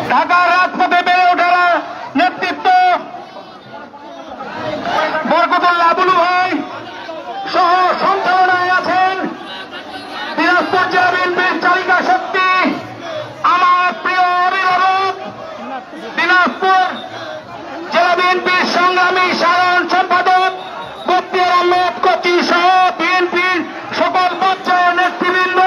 ঢাকার রাজপথে বেড়ে ওঠা নেতৃত্ব বরকতুল্লাহ বুলু ভাই সহ সঞ্চালনায় আছেন দিনাজপুর জেলা বিএনপির চালিকা শক্তি আমার প্রিয় অভিভাবক দিনাজপুর জেলা বিএনপির সংগ্রামী সাধারণ সম্পাদক বখতিয়ার আহমেদ কচি সহ বিএনপির সকল পর্যায়ের নেতৃবৃন্দ,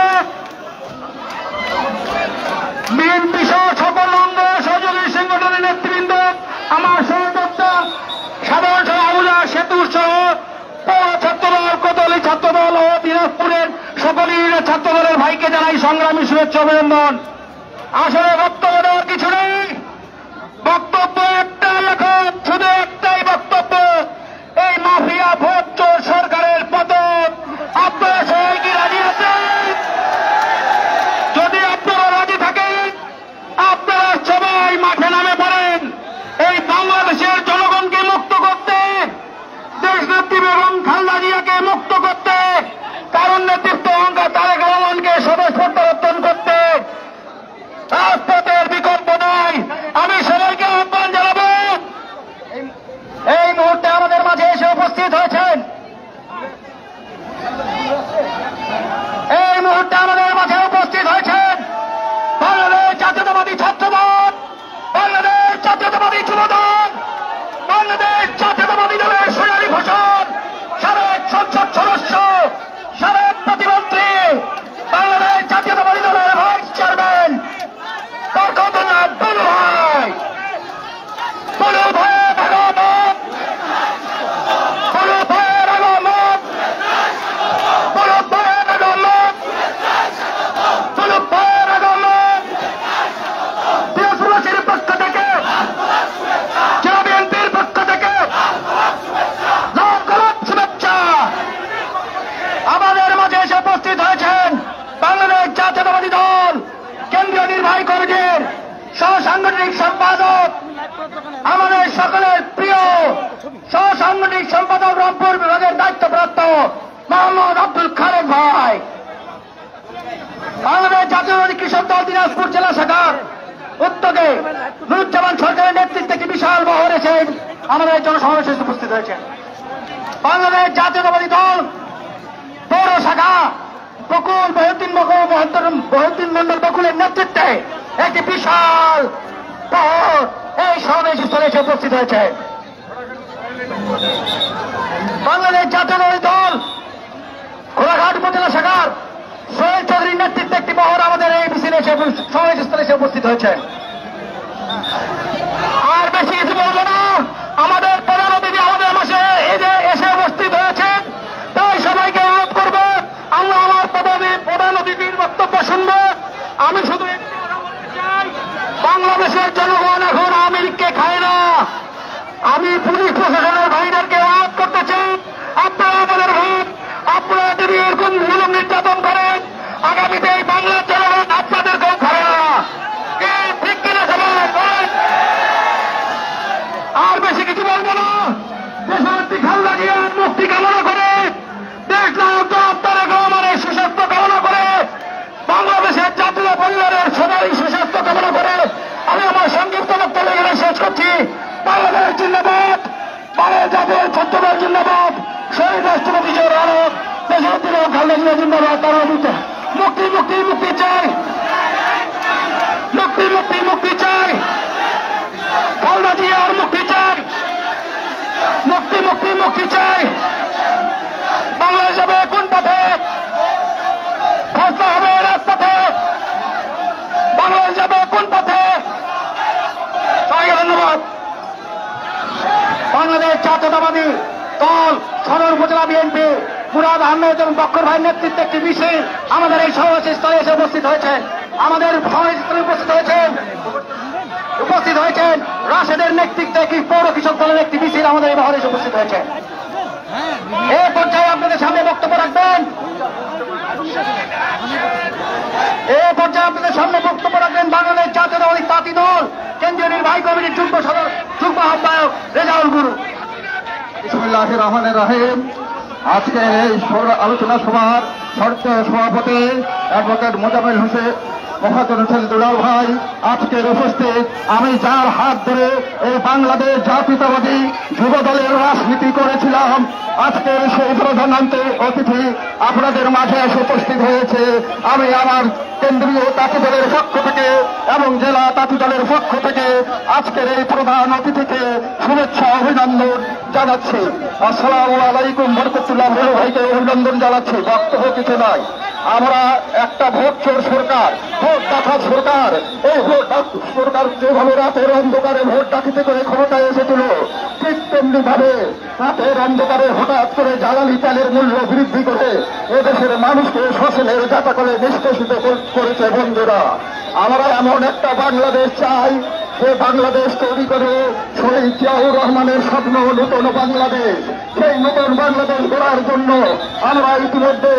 বিএনপি সহ সকল অঙ্গ সহযোগী সংগঠনের নেতৃবৃন্দ, আমার সহযোদ্ধা সাধারণ সভাপতি সেতু সহ পৌর ছাত্রদল, কোতোয়ালি ছাত্রদল ও দিনাজপুরের সকল ইউনিয়নের ছাত্রদলের ভাইকে জানাই সংগ্রামী শুভেচ্ছা অভিনন্দন। আসলে বক্তব্য দেওয়ার কিছু নেই, বক্তব্য একটা লেখা, শুধু একটাই বক্তব্য, এই মাফিয়া ভোট চোর সরকারের পতন। আপনারা সবাই কি রাজি আছেন? যদি আপনারা রাজি থাকেন আপনারা সবাই মাঠে নামে পড়েন এই বাংলাদেশের জনগণকে মুক্ত করতে, দেশনেত্রী বেগম খালেদা জিয়াকে মুক্ত করতে, কারণ নেতৃত্ব অহংকার তারেক রহমানকে স্বদেশ প্রত্যাবর্তন করতে। রাজপথের বিকল্প নয়। আমি সবাইকে আহ্বান জানাবো, এই মুহূর্তে আমাদের মাঝে এসে উপস্থিত হয়েছেন, এই মুহূর্তে আমাদের মাঝে উপস্থিত হয়েছেন বাংলাদেশ জাতীয়তাবাদী ছাত্রদল, বাংলাদেশ জাতীয়তাবাদী যুবদল, বাংলাদেশ জাতীয়তাবাদী দলের সোনালী ঘোষণ, সাবেক সংসদ সদস্য, সাবেক প্রতিমন্ত্রী, বাংলাদেশ জাতীয়তাবাদী দলের ভাইস চেয়ারম্যান বরকতুল্লাহ বুলু ভাই। বুলু ভাইয়ের আগমন, বুলু ভাইয়ের আগমন, বুলু ভাইয়ের আগমন, বুলু ভাইয়ের আগমন। দিনাজপুরবাসীর পক্ষ থেকে, জেলা বিএনপির পক্ষ থেকে লাখ লাখ শুভেচ্ছা। আমাদের মাঝে এসে উপস্থিত হয়েছেন বাংলাদেশ জাতীয়তাবাদী দল কেন্দ্রীয় নির্বাহী কমিটির সহ সাংগঠনিক সম্পাদক, আমাদের সকলের প্রিয় সহ সাংগঠনিক সম্পাদক রংপুর বিভাগের দায়িত্বপ্রাপ্ত মোহাম্মদ আব্দুল খালেক ভাই, বাংলাদেশ জাতীয়তাবাদী কৃষক দল দিনাজপুর জেলা শাখার উদ্যোগে নুরুজ্জামান সরকারের নেতৃত্বে একটি বিশাল বহর এসে আমাদের জনসমাবেশে উপস্থিত হয়েছে। বাংলাদেশ জাতীয়তাবাদী দল পৌর শাখা বকুল বহিউদ্দিন মন্ডল বকুলের নেতৃত্বে একটি বিশাল বহর এই সমাবেশ স্থলে এসে উপস্থিত হয়েছে। বাংলাদেশ জাতীয়তাবাদী দল ঘোড়াঘাট উপজেলা শাখার সোহেল চৌধুরীর নেতৃত্বে একটি বহর আমাদের এই মিছিলে এসে সমাবেশ স্থলে এসে উপস্থিত হয়েছে। আর বেশি কিছু বলবো না, আমাদের প্রধান অতিথি আমাদের মাসে এসে উপস্থিত হয়েছেন, তাই সবাইকে অনুরোধ করবো আমরা আমার প্রধান অতিথির বক্তব্য শুনবো। আমি শুধু একটি কথা বলতে চাই, বাংলাদেশের জনগণ এখন আওয়ামী লীগকে খায় না। আমি পুলিশ প্রশাসনের ভাইদেরকে অনুরোধ করতে চাই, আপনারা আমাদের ভোট, আপনারা যদি এরকম জুলুম নির্যাতন করেন আগামীতে এই বাংলার জনগণ আপনাদেরকেও খাবে না। ঠিক কিনা সবাই? আর বেশি কিছু বলবো না, দেশনেত্রী খালেদা জিয়ার মুক্তি কামনা করে, দেশ নায়ক তারেক রহমানের সুস্বাস্থ্য কামনা করে, বাংলাদেশের জাতীয় পরিবারের সবাই সুস্বাস্থ্য কামনা করে আমি আমার সংক্ষিপ্ত বক্তব্য এখানে শেষ করছি। বাংলাদেশ জিন্দাবাদ, বাংলাদেশ জাতীয় ছাত্রদল জিন্দাবাদ, শহীদ রাষ্ট্রপতি জিয়াউর রহমান, দেশনেত্রী খালেদা জিয়া জিন্দাবাদ। তারা মুক্তি মুক্তি মুক্তি চাই, মুক্তি মুক্তি মুক্তি চাই, খালেদা জিয়ার মুক্তি চাই, মুক্তি মুক্তি মুক্তি চাই। বাংলাদেশ যাবে কোন পথে? ফসলা হবে রাজপথে। বাংলাদেশ যাবে কোন পথে? সবাইকে ধন্যবাদ। বাংলাদেশ জাতীয়তাবাদী দল সদর উপজেলা বিএনপি মুরাদ আহমেদ এবং বক্কর ভাইয়ের নেতৃত্বে একটি মিছিল আমাদের এই সমাবেশ স্থলে এসে উপস্থিত হয়েছে। আমাদের সমাবেশ স্থলে উপস্থিত হয়েছেন রাশেদের নেতৃত্বে একটি পৌর কৃষক দলের একটি মিছিল আমাদের এই বহরে এসে উপস্থিত হয়েছে। এই পর্যায়ে আপনাদের সামনে বক্তব্য রাখবেন, এই পর্যায়ে আপনাদের সামনে বক্তব্য রাখবেন বাংলাদেশ জাতীয়তাবাদী তাঁতি দল কেন্দ্রীয় নির্বাহী কমিটির যুগ্ম আহ্বায়ক রেজাউল গুরু। বিসমিল্লাহির রহমানির রহিম। আজকের এই আলোচনা সভার সভাপতি অ্যাডভোকেট মোজাম্মেল হোসেন মহাজন দুলাল ভাই আজকের উপস্থিত, আমি যার হাত ধরে এই বাংলাদেশ জাতীয়তাবাদী যুব দলের রাজনীতি করেছিলাম, আজকের সেই প্রধানান্ত অতিথি আপনাদের মাঝে এসে উপস্থিত হয়েছে। আমি আমার কেন্দ্রীয় তাঁতি দলের পক্ষ থেকে এবং জেলা তাঁতি দলের পক্ষ থেকে আজকের এই প্রধান অতিথিকে শুভেচ্ছা অভিনন্দন জানাচ্ছি। আসসালামু আলাইকুম বরকতুল্লাহ ভাইকে অভিনন্দন জানাচ্ছি। বক্তব্য কিছু নাই। আমরা একটা ভোট চোর সরকার, ভোট ডাকাত সরকার, এই ভোট সরকার যেভাবে রাতের অন্ধকারে ভোট ডাকিতে করে ক্ষমতায় এসেছিল, ঠিক তেমনি ভাবে রাতের অন্ধকারে হঠাৎ করে জ্বালানি তেলের মূল্য বৃদ্ধি করে এদেশের মানুষকে ফসলের যাতা করে নিষ্কাশিত করেছে। বন্ধুরা, আমরা এমন একটা বাংলাদেশ চাই যে বাংলাদেশ তৈরি করে শহীদ জিয়াউর রহমানের স্বপ্ন নূতন বাংলাদেশ। সেই নূতন বাংলাদেশ গড়ার জন্য আমরা ইতিমধ্যে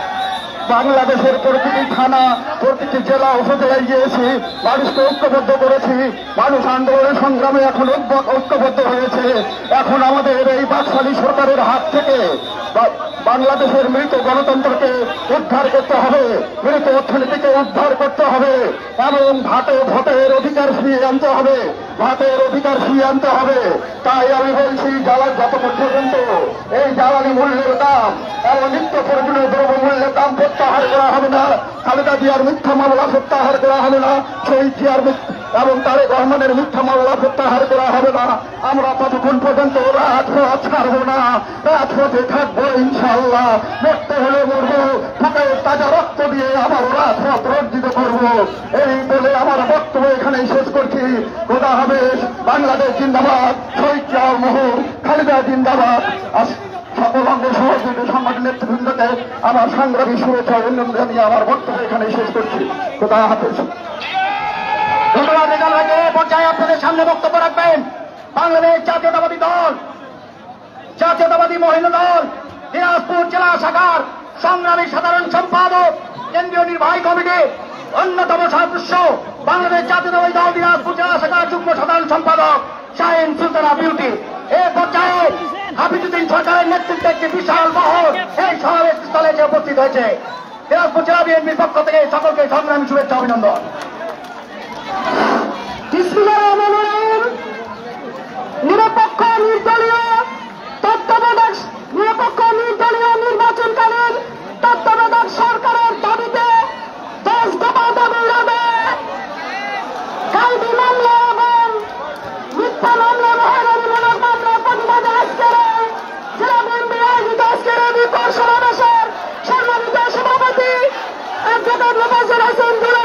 বাংলাদেশের প্রতিটি থানা, প্রতিটি জেলা উপজেলায় গিয়েছি, মানুষকে ঐক্যবদ্ধ করেছি। মানুষ আন্দোলনের সংগ্রামে এখন ঐক্যবদ্ধ হয়েছে। এখন আমাদের এই বাকশালী সরকারের হাত থেকে বাংলাদেশের মৃত গণতন্ত্রকে উদ্ধার করতে হবে, মৃত অর্থনীতিকে উদ্ধার করতে হবে এবং ভোটের অধিকার ফিরিয়ে আনতে হবে, ভাতের অধিকার ফিরিয়ে আনতে হবে। তাই আমি বলছি, যত পর্যন্ত এই জ্বালানি মূল্যের দাম এবং নিত্য প্রয়োজনীয় দ্রব্য মূল্যের দাম প্রত্যাহার করা হবে না, খালেদা জিয়ার মিথ্যা মামলা প্রত্যাহার করা হবে না, শহীদ জিয়ার এবং তারেক রহমানের মিথ্যা মামলা প্রত্যাহার করা হবে না, আমরা ততক্ষণ পর্যন্ত রাজপথ ছাড়বো না, রাজপথে থাকবো ইনশাআল্লাহ। মরতে হলে মরবো, বুকের তাজা রক্ত দিয়ে আবার রাজপথ রঞ্জিত করবো। এই বলে আমার বক্তব্য এখানেই শেষ করছি। খোদা হাফেজ। বাংলাদেশ জিন্দাবাদ, শহীদ জিয়াউর মোহন, খালেদা জিন্দাবাদ। সকল অঙ্গ সহযোগী সংগঠন নেতৃবৃন্দকে আমার সংগ্রামী শুভেচ্ছা অভিনন্দন জানিয়ে আমার বক্তব্য এখানেই শেষ করছি। খোদা হাফেজ। ধন্যবাদ। রেজাল ভাইকে পর্যায়ে আপনাদের সামনে বক্তব্য রাখবেন বাংলাদেশ জাতীয়তাবাদী দল, জাতীয়তাবাদী মহিলা দল দিনাজপুর জেলা শাখার সংগ্রামী সাধারণ সম্পাদক, কেন্দ্রীয় নির্বাহী কমিটি অন্যতম সদস্য, বাংলাদেশ জাতীয়তাবাদী দল দিনাজপুর জেলা শাখার যুগ্ম সাধারণ সম্পাদক শাহিন সুলতানা বিউটি। এই পর্যায়ে হাফিজুদ্দিন সরকারের নেতৃত্বে একটি বিশাল মহল এই সমাবেশ স্থলে যে উপস্থিত হয়েছে। দিনাজপুর জেলা বিএনপির পক্ষ থেকে সকলকে সংগ্রামী শুভেচ্ছা অভিনন্দন। নিরপেক্ষ নির্দলীয় নির্বাচনকালীন তত্ত্বাবধায়ক সরকারের দাবিতে 10 দফা দাবির হবে কালবি মামলা এবং মিথ্যা মামলা, মহানবীমূলক মামলার প্রতিবাদে আজকের জেলা বিএনপি আয়োজিত আজকের এই বিকট সমাবেশের সম্মানিত সভাপতি অ্যাডভোকেট মোফাজ্জল হোসেন